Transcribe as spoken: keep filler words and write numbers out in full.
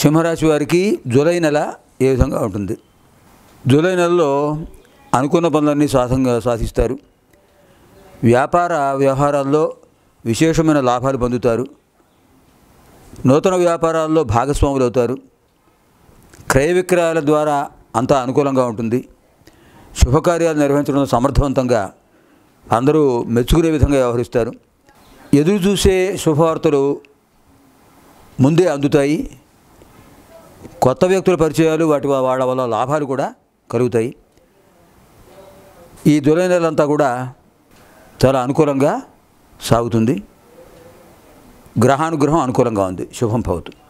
సింహరాశి వారికి జూలై నెల ఏ విధంగా ఉంటుంది? జూలై నెలలో అనుకున్న పనులన్నీ సాధంగా సాధిస్తారు. వ్యాపార వ్యవహారాల్లో విశేషమైన లాభాలు పొందుతారు. నూతన వ్యాపారాల్లో భాగస్వాములు అవుతారు. క్రయ విక్రయాల ద్వారా అంతా అనుకూలంగా ఉంటుంది. శుభకార్యాలు నిర్వహించడం సమర్థవంతంగా అందరూ మెచ్చుకునే విధంగా వ్యవహరిస్తారు. ఎదురు చూసే శుభవార్తలు ముందే అందుతాయి. కొత్త వ్యక్తుల పరిచయాలు వాటి వాళ్ళ వల్ల లాభాలు కూడా కలుగుతాయి. ఈ జూలై నెలంతా కూడా చాలా అనుకూలంగా సాగుతుంది. గ్రహానుగ్రహం అనుకూలంగా ఉంది. శుభం భవతు.